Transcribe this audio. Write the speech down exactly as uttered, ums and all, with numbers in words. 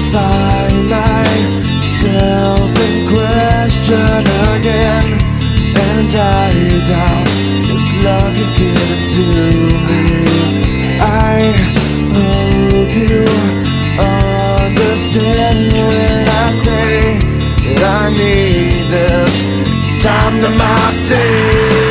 find myself in question again, and I doubt this love you've given to me. I hope you understand when I say that I need this time to myself.